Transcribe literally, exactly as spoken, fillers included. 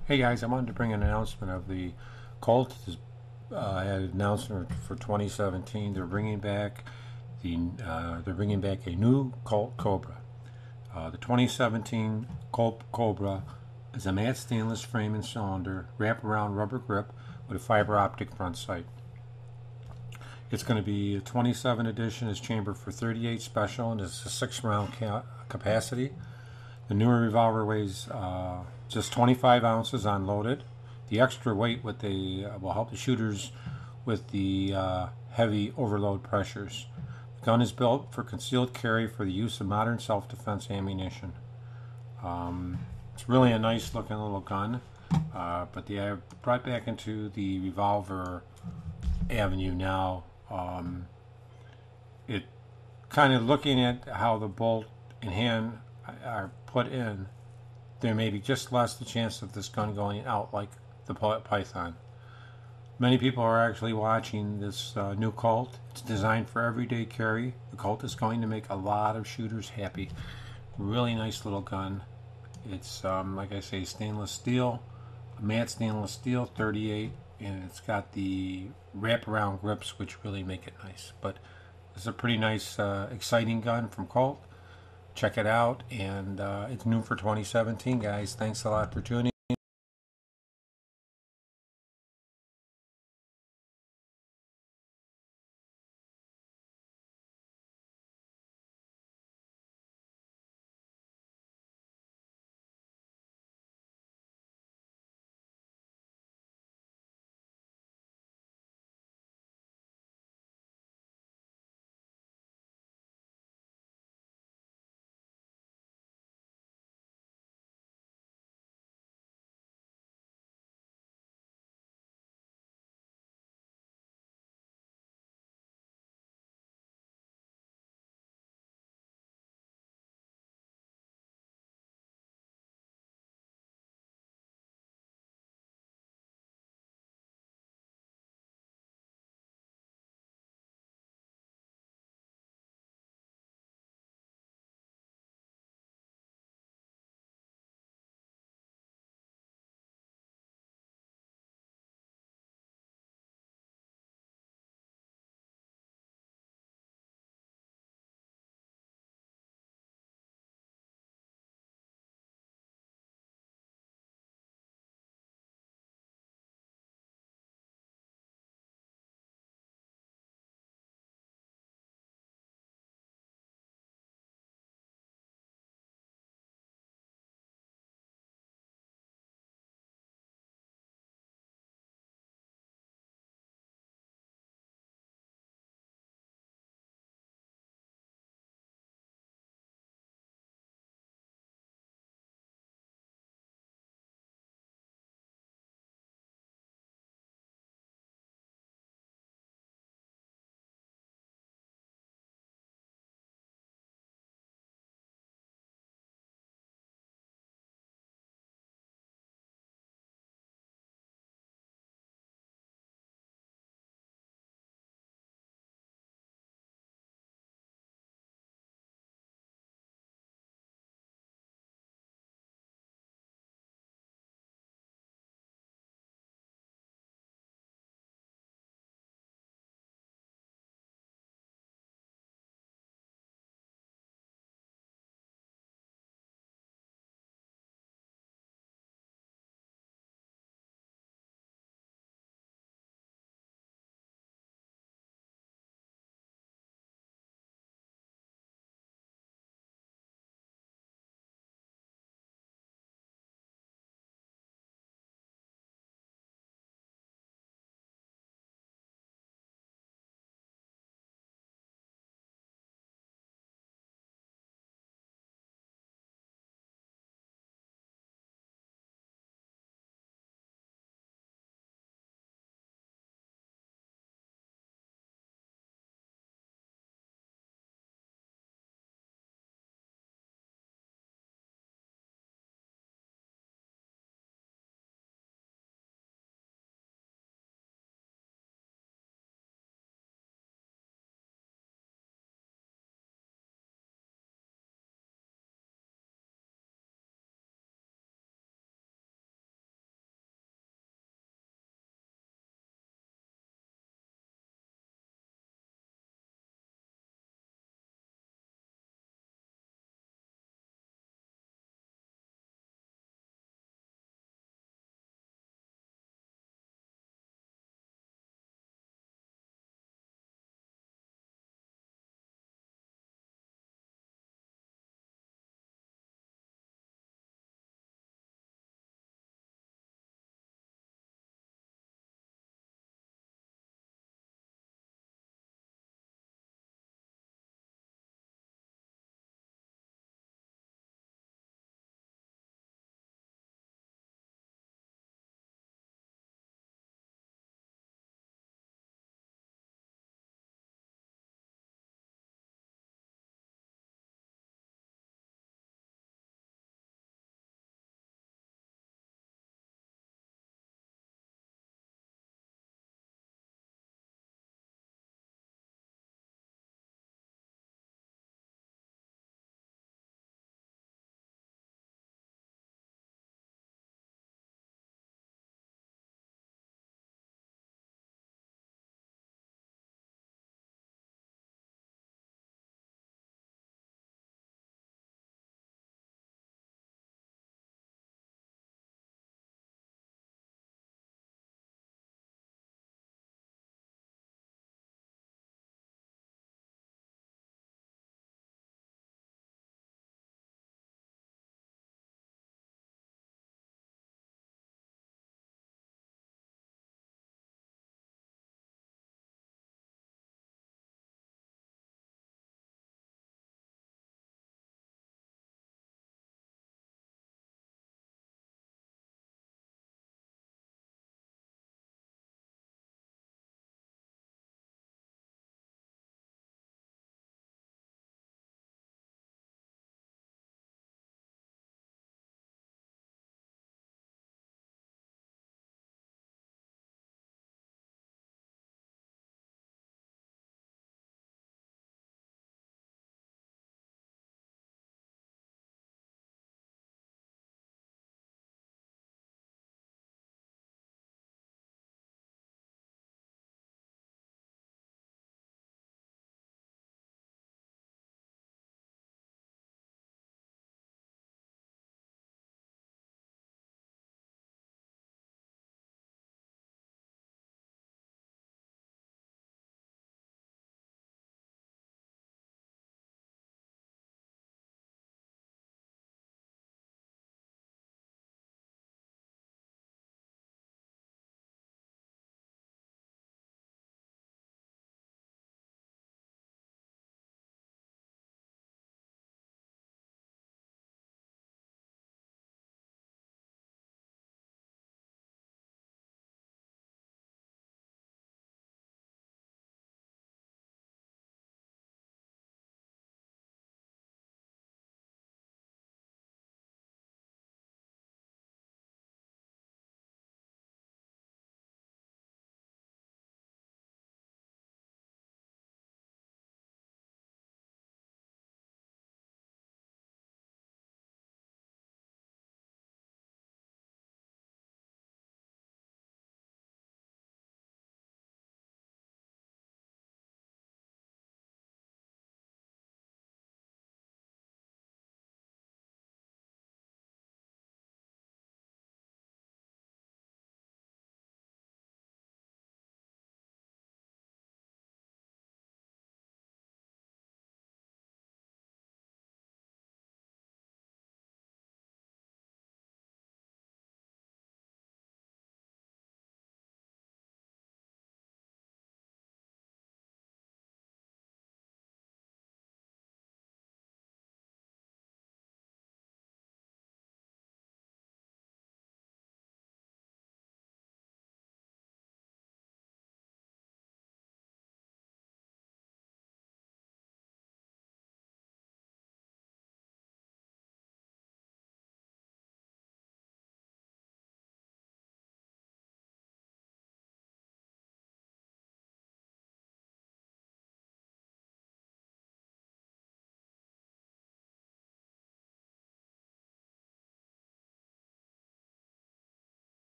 Hey guys, I wanted to bring an announcement of the Colt. Has, uh, had an announcement for twenty seventeen. They're bringing back the uh, they're bringing back a new Colt Cobra. Uh, the twenty seventeen Colt Cobra is a matte stainless frame and cylinder, wraparound rubber grip with a fiber optic front sight. It's going to be a twenty-seven edition. Is chambered for thirty-eight special and it's a six round ca- capacity. The newer revolver weighs uh, just twenty-five ounces unloaded. The extra weight with the uh, will help the shooters with the uh, heavy overload pressures. The gun is built for concealed carry for the use of modern self-defense ammunition. Um, it's really a nice looking little gun, uh, but they have brought back into the revolver avenue now. Um, it kind of looking at how the bolt and hand are put in, there may be just less the chance of this gun going out like the Python. Many people are actually watching this uh, new Colt. It's designed for everyday carry. The Colt is going to make a lot of shooters happy. Really nice little gun. It's, um, like I say, stainless steel, matte stainless steel, thirty-eight, and it's got the wraparound grips, which really make it nice. But it's a pretty nice, uh, exciting gun from Colt. Check it out, and uh, it's new for twenty seventeen, guys. Thanks a lot for tuning in.